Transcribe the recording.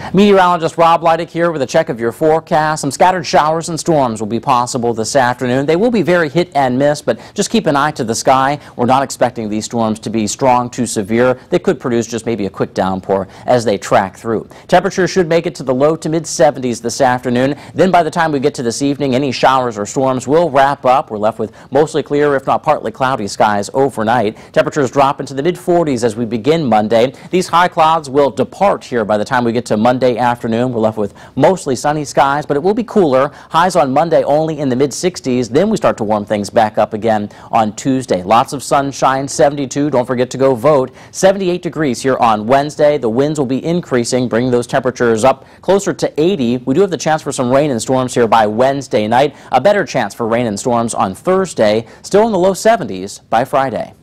Meteorologist Rob Leidick here with a check of your forecast. Some scattered showers and storms will be possible this afternoon. They will be very hit and miss, but just keep an eye to the sky. We're not expecting these storms to be strong to severe. They could produce just maybe a quick downpour as they track through. Temperatures should make it to the low to mid 70s this afternoon. Then by the time we get to this evening, any showers or storms will wrap up. We're left with mostly clear, if not partly cloudy skies overnight. Temperatures drop into the mid 40s as we begin Monday. These high clouds will depart here by the time we get to Monday afternoon. We're left with mostly sunny skies, but it will be cooler. Highs on Monday only in the mid 60s. Then we start to warm things back up again on Tuesday. Lots of sunshine, 72. Don't forget to go vote. 78 degrees here on Wednesday. The winds will be increasing, bringing those temperatures up closer to 80. We do have the chance for some rain and storms here by Wednesday night. A better chance for rain and storms on Thursday. Still in the low 70s by Friday.